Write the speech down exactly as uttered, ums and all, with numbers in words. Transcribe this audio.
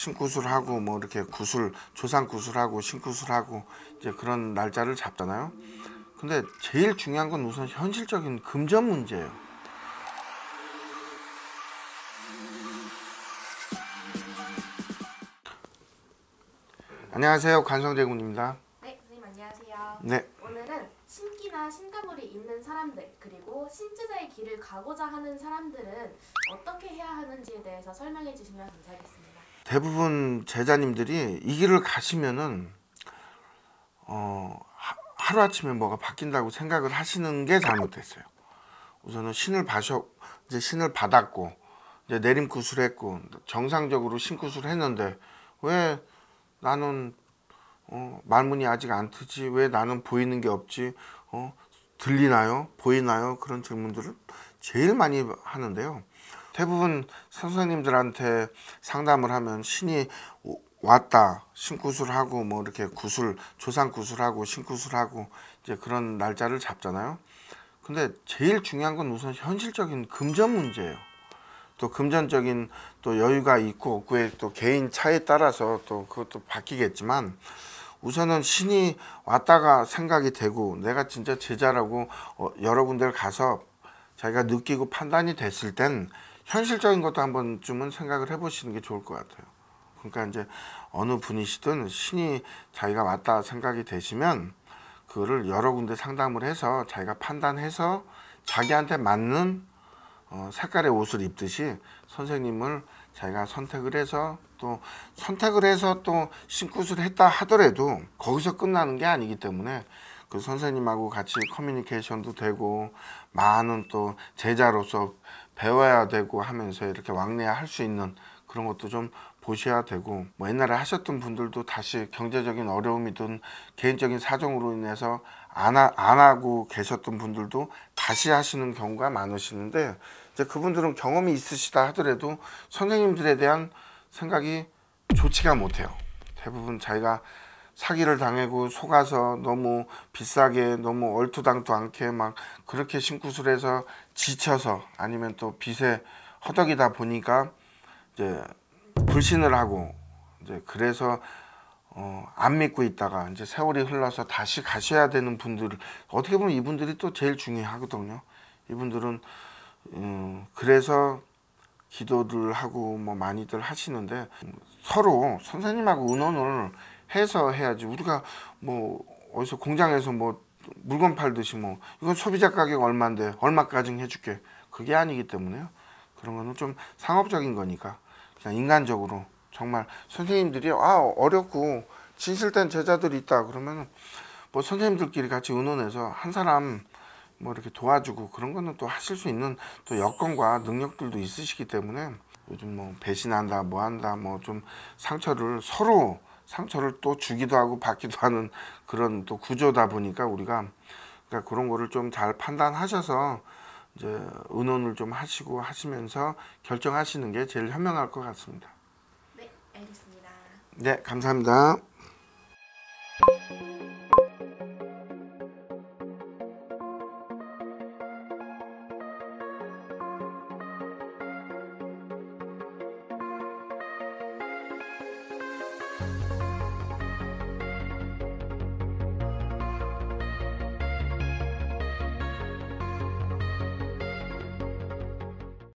신구술하고 뭐 이렇게 구술, 조상 구술하고 신구술하고 이제 그런 날짜를 잡잖아요. 근데 제일 중요한 건 우선 현실적인 금전 문제예요. 안녕하세요, 관성재군입니다. 네, 선생님 안녕하세요. 네. 오늘은 신기나 신가물이 있는 사람들, 그리고 신제자의 길을 가고자 하는 사람들은 어떻게 해야 하는지에 대해서 설명해 주시면 감사하겠습니다. 대부분 제자님들이 이 길을 가시면은 어, 하루아침에 뭐가 바뀐다고 생각을 하시는 게 잘못됐어요. 우선은 신을 받으, 이제 신을 받았고 이제 내림구슬 했고 정상적으로 신구슬 했는데 왜 나는 어, 말문이 아직 안 트지? 왜 나는 보이는 게 없지? 어, 들리나요? 보이나요? 그런 질문들을 제일 많이 하는데요. 대부분 선생님들한테 상담을 하면 신이 왔다, 신구술하고 뭐 이렇게 구술, 조상 구술하고 신구술하고 이제 그런 날짜를 잡잖아요. 근데 제일 중요한 건 우선 현실적인 금전 문제예요. 또 금전적인 또 여유가 있고 없고의 또 개인 차에 따라서 또 그것도 바뀌겠지만 우선은 신이 왔다가 생각이 되고 내가 진짜 제자라고 어, 여러 군데를 가서 자기가 느끼고 판단이 됐을 땐 현실적인 것도 한 번쯤은 생각을 해보시는 게 좋을 것 같아요. 그러니까 이제 어느 분이시든 신이 자기가 왔다 생각이 되시면 그거를 여러 군데 상담을 해서 자기가 판단해서 자기한테 맞는 어, 색깔의 옷을 입듯이 선생님을 자기가 선택을 해서 또 선택을 해서 또 신굿을 했다 하더라도 거기서 끝나는 게 아니기 때문에 그 선생님하고 같이 커뮤니케이션도 되고 많은 또 제자로서 배워야 되고 하면서 이렇게 왕래할 수 있는 그런 것도 좀 보셔야 되고 뭐 옛날에 하셨던 분들도 다시 경제적인 어려움이든 개인적인 사정으로 인해서 안, 하, 안 하고 계셨던 분들도 다시 하시는 경우가 많으시는데 이제 그분들은 경험이 있으시다 하더라도 선생님들에 대한 생각이 좋지가 못해요. 대부분 자기가 사기를 당하고 속아서 너무 비싸게 너무 얼토당토 않게 막 그렇게 신구술해서 지쳐서 아니면 또 빚에 허덕이다 보니까 이제 불신을 하고 이제 그래서 어, 안 믿고 있다가 이제 세월이 흘러서 다시 가셔야 되는 분들 어떻게 보면 이분들이 또 제일 중요하거든요. 이분들은 음, 그래서 기도를 하고 뭐 많이들 하시는데 서로 선생님하고 의논을 해서 해야지 우리가 뭐 어디서 공장에서 뭐 물건 팔듯이 뭐 이건 소비자 가격 얼마인데 얼마까지 해줄게 그게 아니기 때문에요. 그런 거는 좀 상업적인 거니까 그냥 인간적으로 정말 선생님들이 아 어렵고 진실된 제자들이 있다 그러면 뭐 선생님들끼리 같이 의논해서 한 사람 뭐 이렇게 도와주고 그런 거는 또 하실 수 있는 또 여건과 능력들도 있으시기 때문에 요즘 뭐 배신한다 뭐 한다 뭐 좀 상처를 서로 상처를 또 주기도 하고 받기도 하는 그런 또 구조다 보니까 우리가 그러니까 그런 거를 좀 잘 판단하셔서 이제 의논을 좀 하시고 하시면서 결정하시는 게 제일 현명할 것 같습니다. 네, 알겠습니다. 네, 감사합니다.